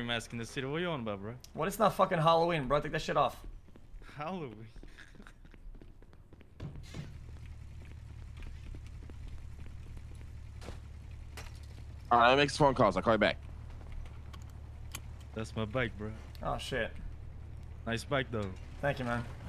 mask in the city. What are you on about, bro? What? It's not fucking Halloween, bro. Take that shit off. Halloween. All right, I make some phone calls. I'll call you back. That's my bike, bro. Oh shit. Nice bike, though. Thank you, man.